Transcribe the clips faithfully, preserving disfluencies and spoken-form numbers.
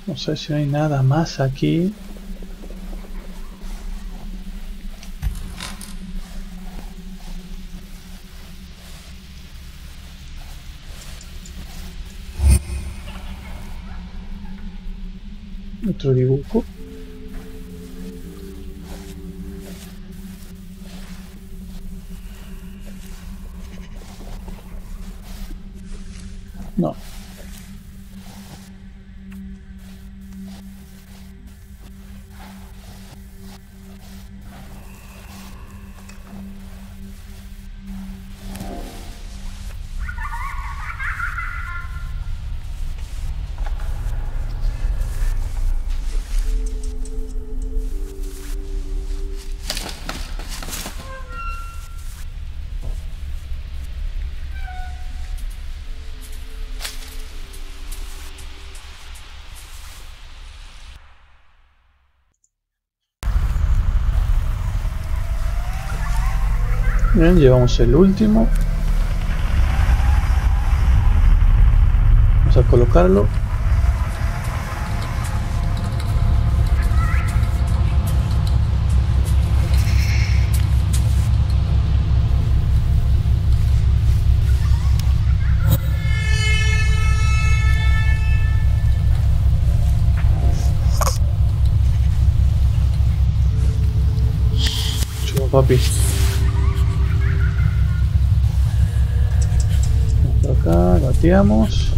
No sé si no hay nada más aquí. Otro dibujo. No. Bien, llevamos el último. Vamos a colocarlo. Chupa, papi. Por acá, bateamos.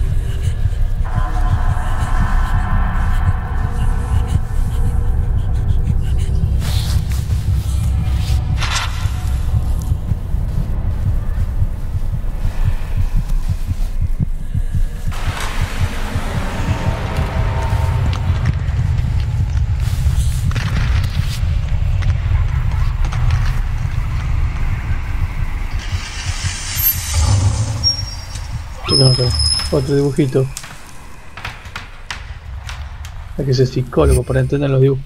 Otro dibujito. Hay que ser psicólogo para entender los dibujos.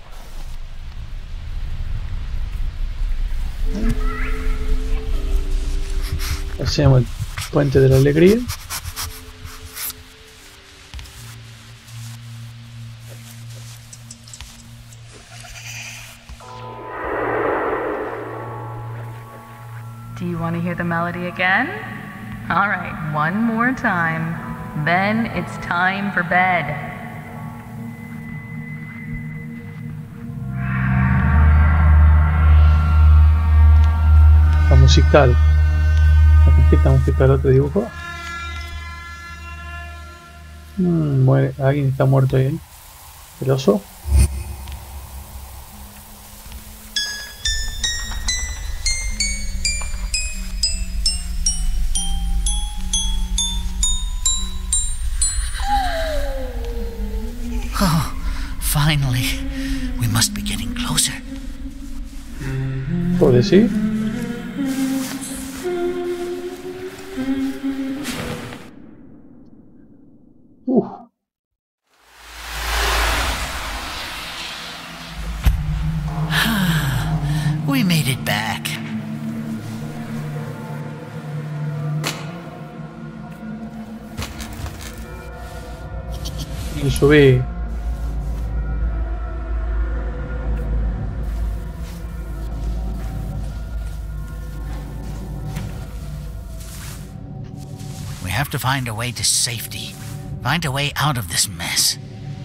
Hacemos el puente de la alegría. Do you want to hear the melody again? All right, one more time. Then it's time for bed. La musical. La cajita musical, otro dibujo. Mm, muere. Alguien está muerto ahí. El oso. Oh, finally. We must be getting closer. ¿Puedo decir? Uf. We made it back. Y subí. We have to find a way to safety. Find a way out of this mess.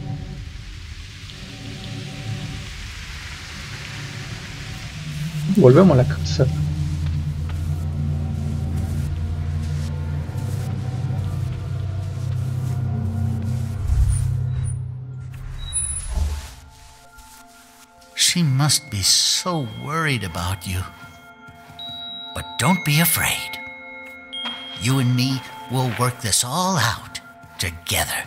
Volvemos a la casa. She must be so worried about you. But don't be afraid. You and me will work this all out together.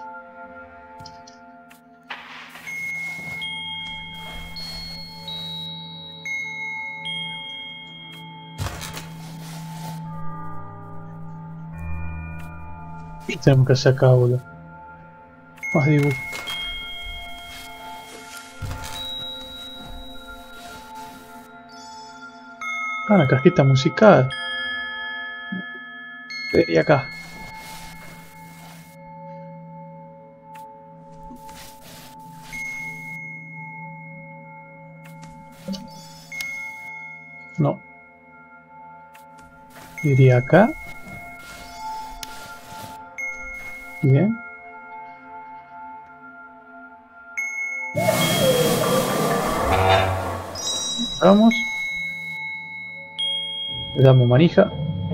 Y tenemos que hacer acá, boludo. Más dibujos. Ah, la cajita musical. Vería acá. Iría acá. Bien. Vamos. Le damos manija.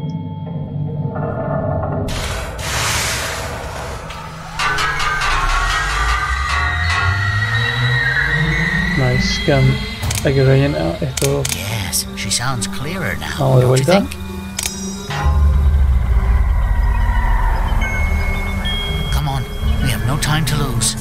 Nice. Quedan, hay que rellenar esto. Yes, she sounds clearer now. Vamos de don't you vuelta. think? Come on, we have no time to lose.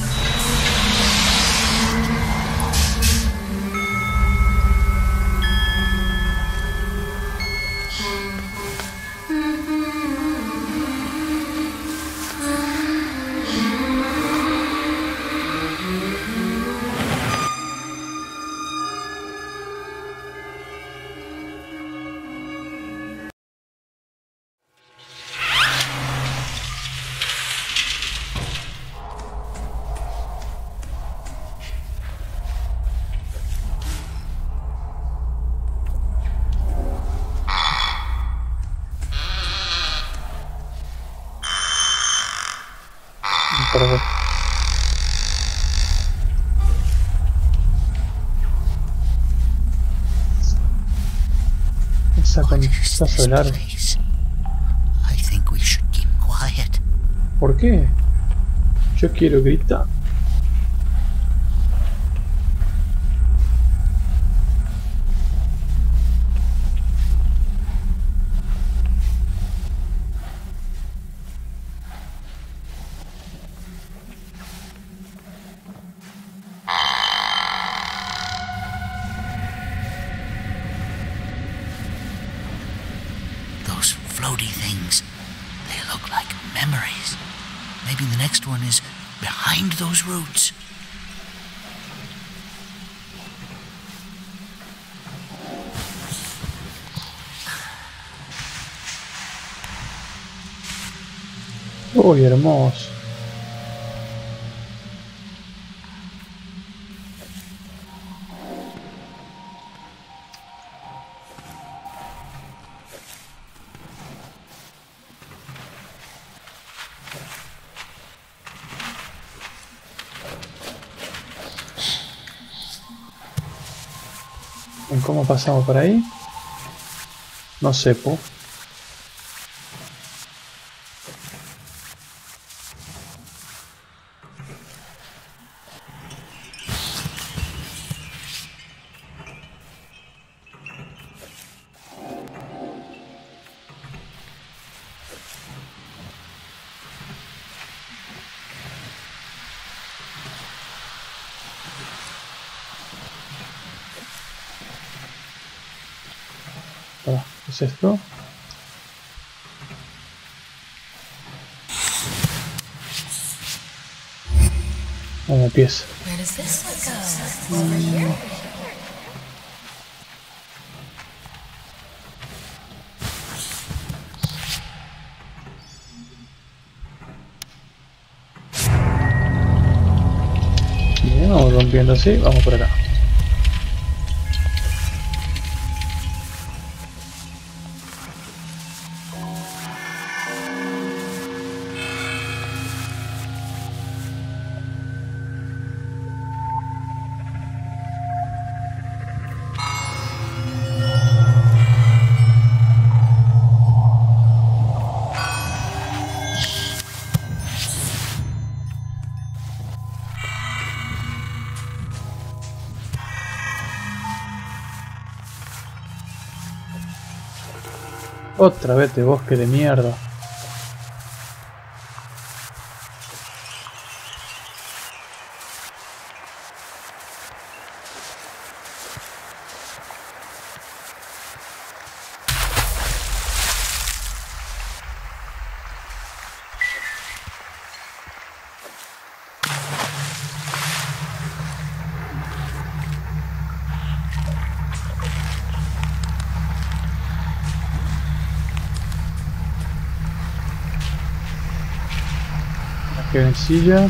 Perfecto. Esa What is concha this solar. place? I think we should keep quiet. ¿Por qué? Yo quiero gritar. Those floaty things, they look like memories. Maybe the next one is behind those roots. Uy, hermoso. ¿Cómo pasamos por ahí? No sé, po. Ah, ¿qué es esto? Una pieza. Where does this one go? Over here? Bien, vamos rompiendo así, vamos por acá. Otra vez de bosque de mierda. Qué sencilla.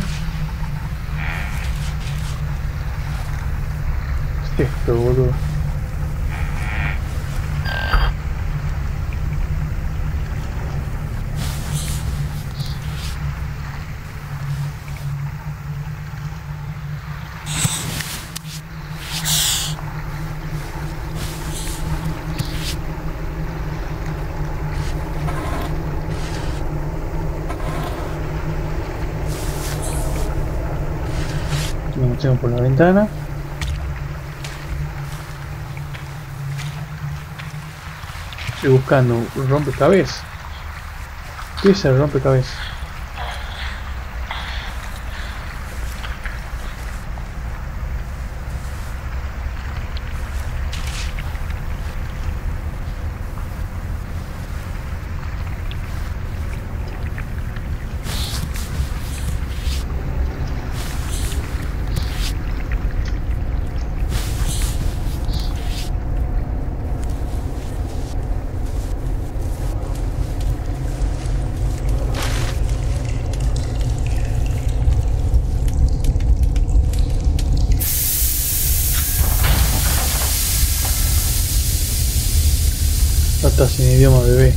¿Qué es esto, boludo? tengo por la ventana. Estoy buscando un rompecabezas. ¿Qué es el rompecabezas? Está sin idioma, bebé.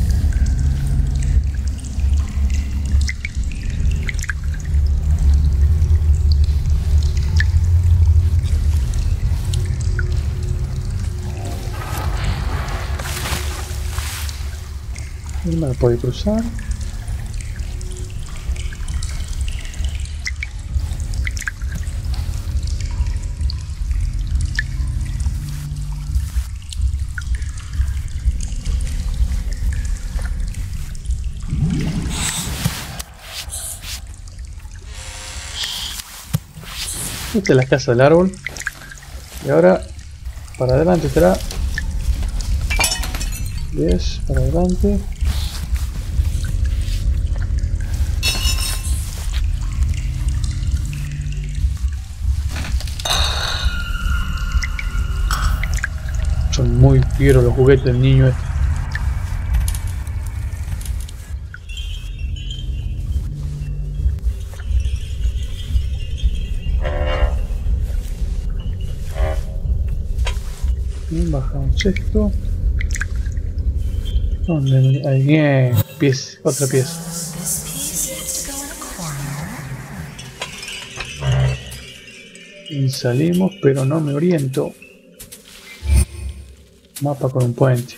No me puede cruzar. Esta es la casa del árbol. Y ahora para adelante estará. diez para adelante. Son muy fieros los juguetes del niño este. Bien, bajamos esto. ¿Dónde hay bien? Pieza, otra pieza. Y salimos, pero no me oriento. Mapa con un puente.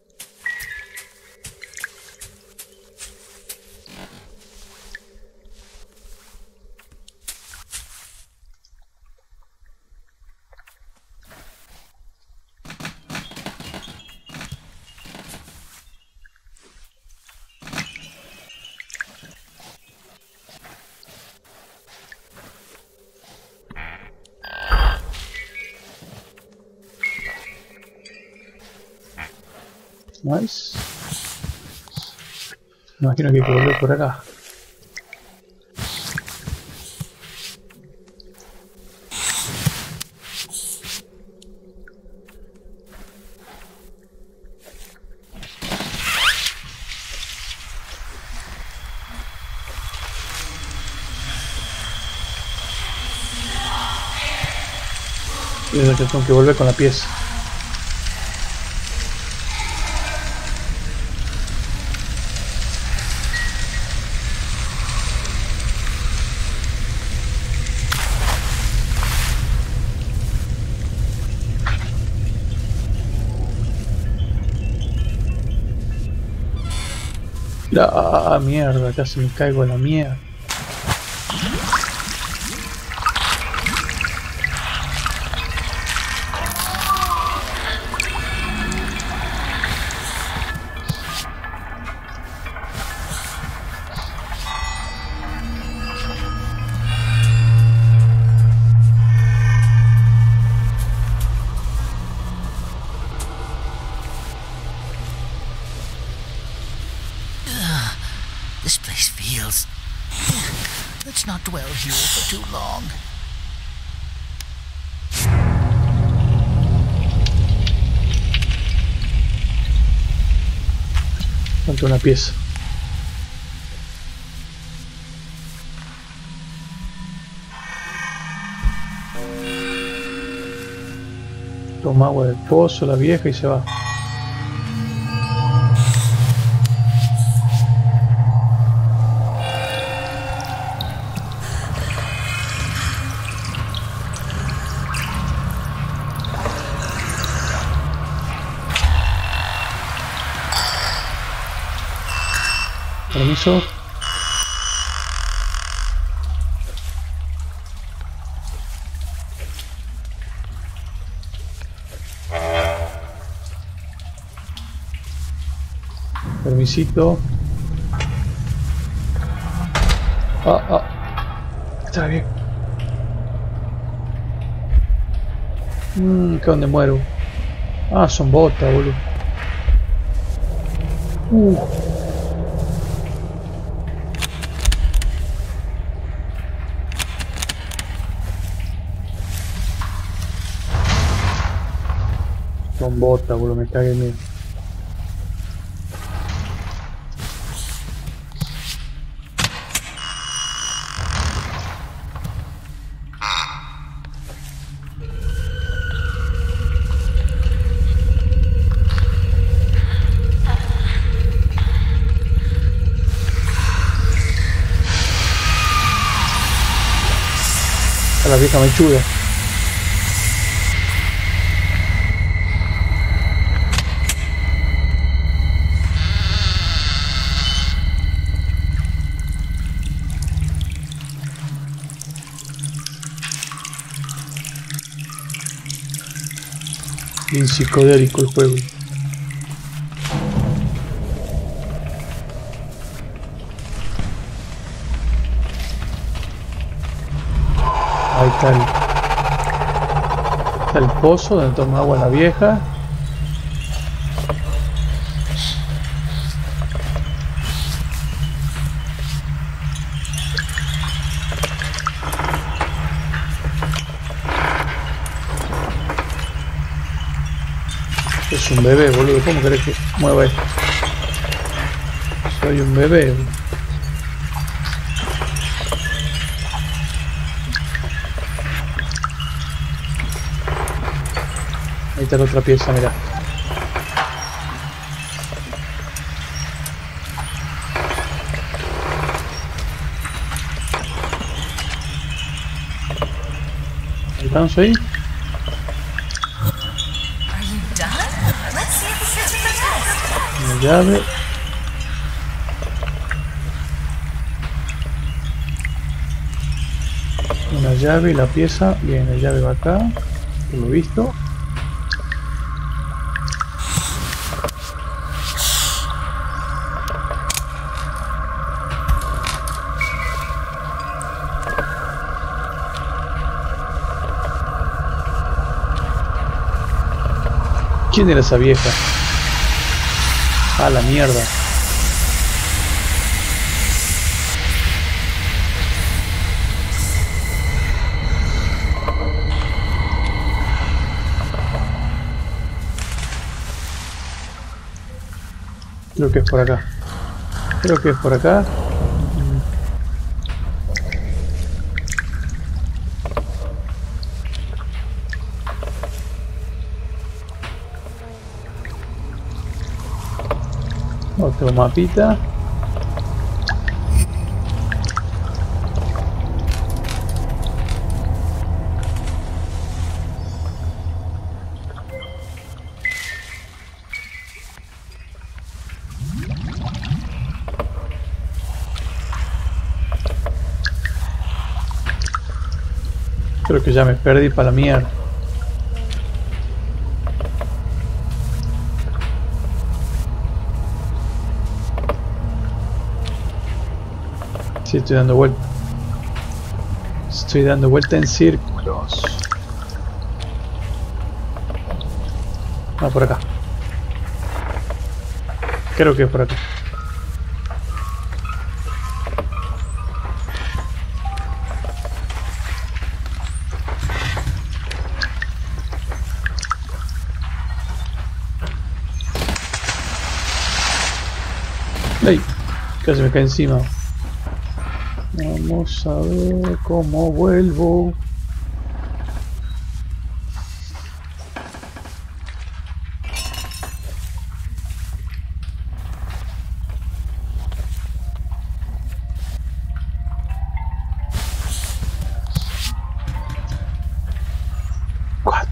Nice. Me imagino que hay que volver por acá. Y es que tengo que volver con la pieza. La mierda, casi me caigo en la mierda. This place feels... Let's not dwell here for too long. Falta una pieza. Toma agua del pozo, la vieja, y se va. Permiso. permisito. Ah, ah. Está bien. Mmm, ¿qué dónde muero? Ah, son botas, boludo. Uh. Son botas, boludo, me cagué en mí. A la vieja mechuda. Bien psicodélico el juego. Ahí está el, está el pozo donde toma agua la vieja. Es un bebé, boludo. ¿Cómo querés que mueva esto? Soy un bebé, boludo. Ahí está la otra pieza, mirá. ¿Alcanzo ahí? Una llave. Una llave y la pieza. Bien, la llave va acá. Por lo visto. ¿Quién era esa vieja? Ah, la mierda. Creo que es por acá. Creo que es por acá. Otro mapita. Creo que ya me perdí para la mierda. Sí, estoy dando vuelta. Estoy dando vuelta en círculos. Ah, por acá. Creo que es por acá. ¡Ey! Casi me cae encima. Vamos a ver cómo vuelvo. What?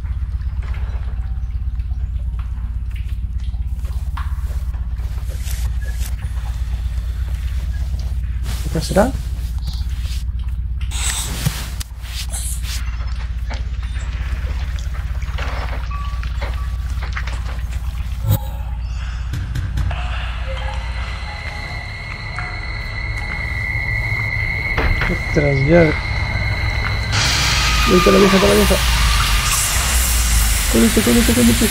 ¿Qué será? Ostras, ya. Ahí está la vieja, está la vieja. Cóllete, cóllete, cóllete.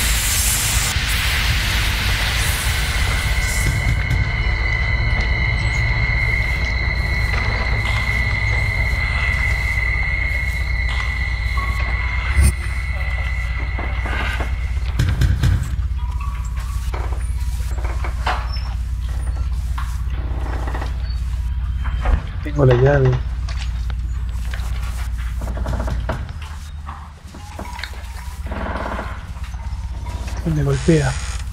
Tengo la llave. Me golpea.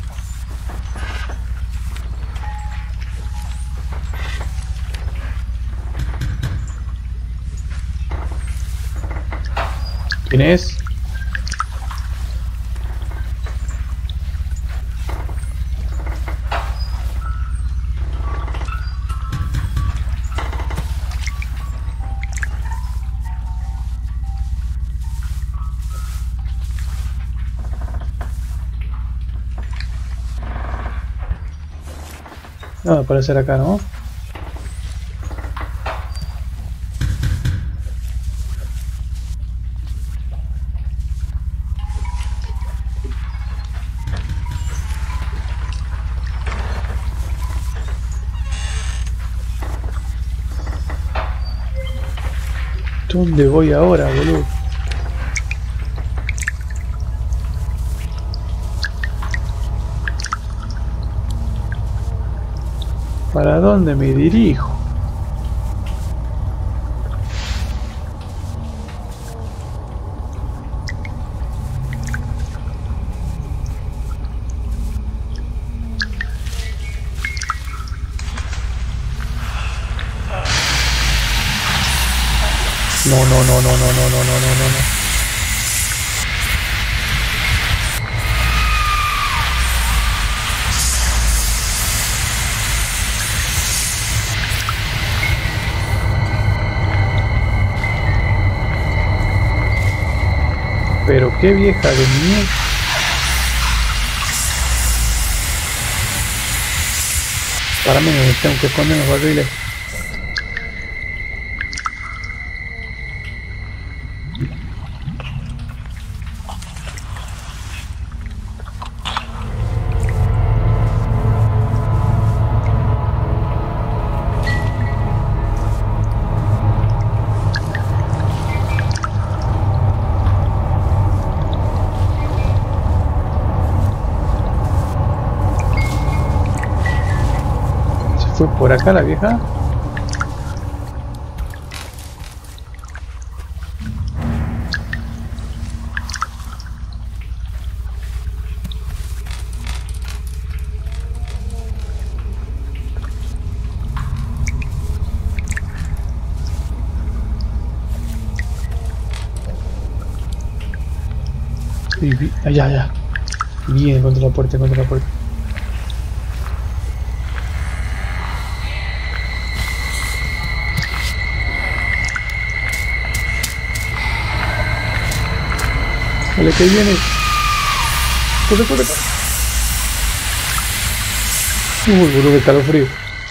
¿Quién es? No, puede ser acá, ¿no? ¿Dónde voy ahora, boludo? ¿Para dónde me dirijo? No, no, no, no, no, no, no, no, no, no, no. Pero qué vieja de mierda. Para mí me tengo que esconder en los barriles. ¿Fue por acá la vieja? Allá, allá. Bien, contra la puerta, contra la puerta. Vale, que ahí viene. Corre, corre, corre. Uy, boludo, que calofrío.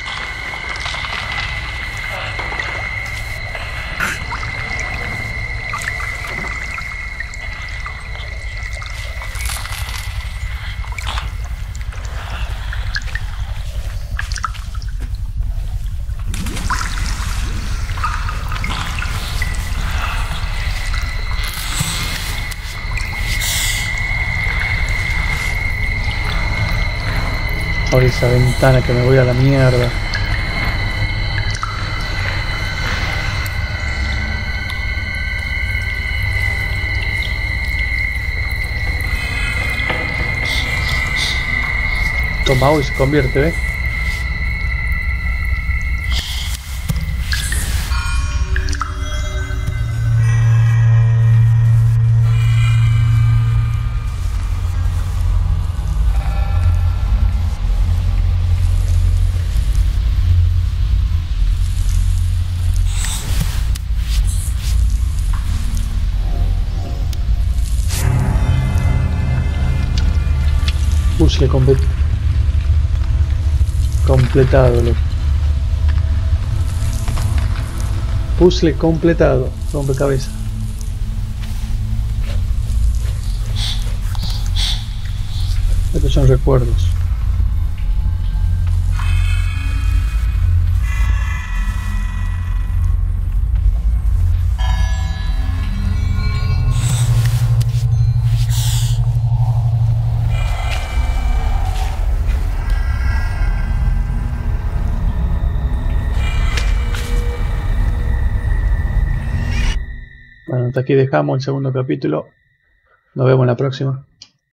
Abre esa ventana que me voy a la mierda. Toma hoy se convierte, ¿eh? Puzzle complet completado, loco. Puzzle completado. Rompecabezas. Estos son recuerdos. Bueno, hasta aquí dejamos el segundo capítulo. Nos vemos en la próxima.